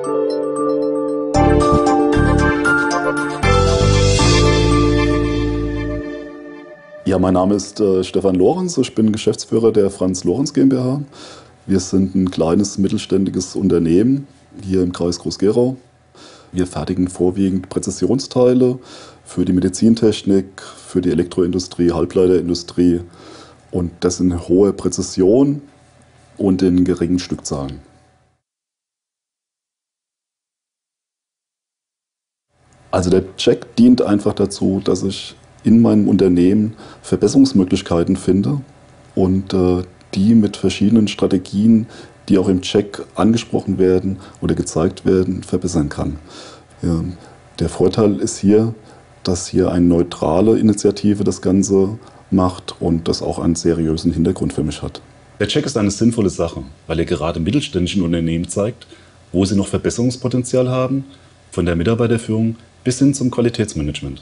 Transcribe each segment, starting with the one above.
Ja, mein Name ist Stefan Lorenz, ich bin Geschäftsführer der Franz Lorenz GmbH. Wir sind ein kleines mittelständiges Unternehmen hier im Kreis Groß-Gerau. Wir fertigen vorwiegend Präzisionsteile für die Medizintechnik, für die Elektroindustrie, Halbleiterindustrie und das in hoher Präzision und in geringen Stückzahlen. Also der Check dient einfach dazu, dass ich in meinem Unternehmen Verbesserungsmöglichkeiten finde und die mit verschiedenen Strategien, die auch im Check angesprochen werden oder gezeigt werden, verbessern kann. Ja, der Vorteil ist hier, dass hier eine neutrale Initiative das Ganze macht und das auch einen seriösen Hintergrund für mich hat. Der Check ist eine sinnvolle Sache, weil er gerade mittelständischen Unternehmen zeigt, wo sie noch Verbesserungspotenzial haben, von der Mitarbeiterführung bis hin zum Qualitätsmanagement.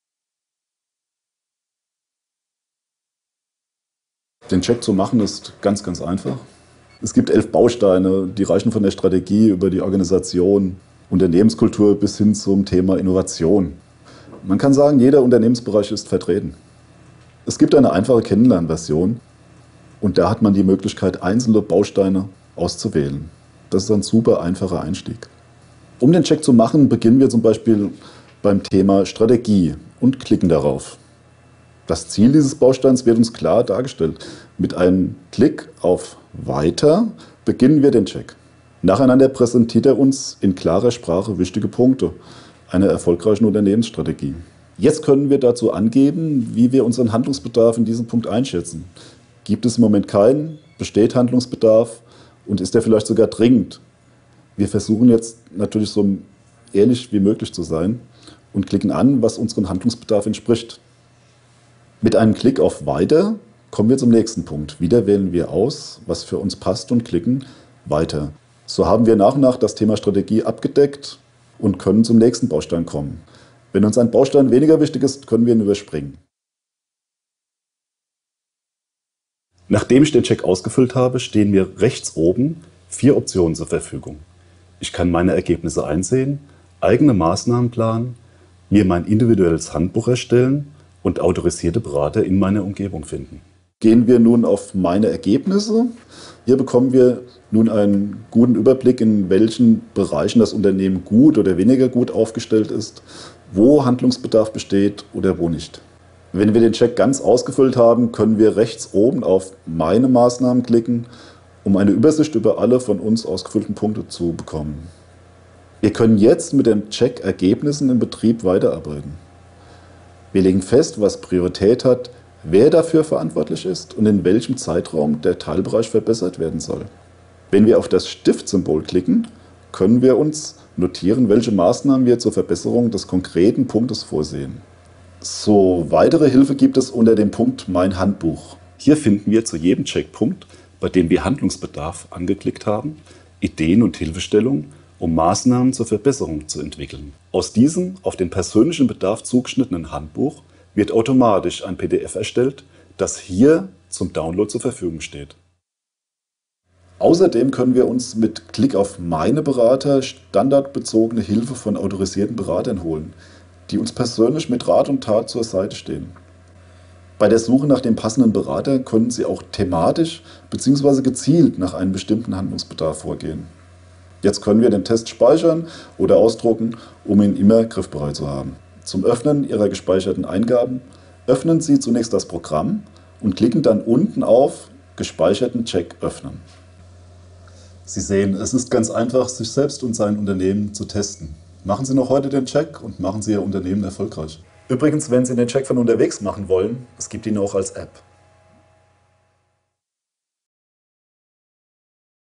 Den Check zu machen ist ganz einfach. Es gibt 11 Bausteine, die reichen von der Strategie über die Organisation, Unternehmenskultur bis hin zum Thema Innovation. Man kann sagen, jeder Unternehmensbereich ist vertreten. Es gibt eine einfache Kennenlernversion und da hat man die Möglichkeit, einzelne Bausteine auszuwählen. Das ist ein super einfacher Einstieg. Um den Check zu machen, beginnen wir zum Beispiel beim Thema Strategie und klicken darauf. Das Ziel dieses Bausteins wird uns klar dargestellt. Mit einem Klick auf Weiter beginnen wir den Check. Nacheinander präsentiert er uns in klarer Sprache wichtige Punkte einer erfolgreichen Unternehmensstrategie. Jetzt können wir dazu angeben, wie wir unseren Handlungsbedarf in diesem Punkt einschätzen. Gibt es im Moment keinen? Besteht Handlungsbedarf? Und ist der vielleicht sogar dringend? Wir versuchen jetzt natürlich so ehrlich wie möglich zu sein und klicken an, was unserem Handlungsbedarf entspricht. Mit einem Klick auf Weiter kommen wir zum nächsten Punkt. Wieder wählen wir aus, was für uns passt und klicken Weiter. So haben wir nach und nach das Thema Strategie abgedeckt und können zum nächsten Baustein kommen. Wenn uns ein Baustein weniger wichtig ist, können wir ihn überspringen. Nachdem ich den Check ausgefüllt habe, stehen mir rechts oben 4 Optionen zur Verfügung. Ich kann meine Ergebnisse einsehen, eigene Maßnahmen planen, mir mein individuelles Handbuch erstellen und autorisierte Berater in meiner Umgebung finden. Gehen wir nun auf meine Ergebnisse. Hier bekommen wir nun einen guten Überblick, in welchen Bereichen das Unternehmen gut oder weniger gut aufgestellt ist, wo Handlungsbedarf besteht oder wo nicht. Wenn wir den Check ganz ausgefüllt haben, können wir rechts oben auf Meine Maßnahmen klicken, um eine Übersicht über alle von uns ausgefüllten Punkte zu bekommen. Wir können jetzt mit den Check-Ergebnissen im Betrieb weiterarbeiten. Wir legen fest, was Priorität hat, wer dafür verantwortlich ist und in welchem Zeitraum der Teilbereich verbessert werden soll. Wenn wir auf das Stiftsymbol klicken, können wir uns notieren, welche Maßnahmen wir zur Verbesserung des konkreten Punktes vorsehen. So, weitere Hilfe gibt es unter dem Punkt Mein Handbuch. Hier finden wir zu jedem Checkpunkt, bei dem wir Handlungsbedarf angeklickt haben, Ideen und Hilfestellungen, um Maßnahmen zur Verbesserung zu entwickeln. Aus diesem auf den persönlichen Bedarf zugeschnittenen Handbuch wird automatisch ein PDF erstellt, das hier zum Download zur Verfügung steht. Außerdem können wir uns mit Klick auf Meine Berater standardbezogene Hilfe von autorisierten Beratern holen, die uns persönlich mit Rat und Tat zur Seite stehen. Bei der Suche nach dem passenden Berater können Sie auch thematisch bzw. gezielt nach einem bestimmten Handlungsbedarf vorgehen. Jetzt können wir den Test speichern oder ausdrucken, um ihn immer griffbereit zu haben. Zum Öffnen Ihrer gespeicherten Eingaben öffnen Sie zunächst das Programm und klicken dann unten auf Gespeicherten Check öffnen. Sie sehen, es ist ganz einfach, sich selbst und sein Unternehmen zu testen. Machen Sie noch heute den Check und machen Sie Ihr Unternehmen erfolgreich. Übrigens, wenn Sie den Check von unterwegs machen wollen, es gibt ihn auch als App.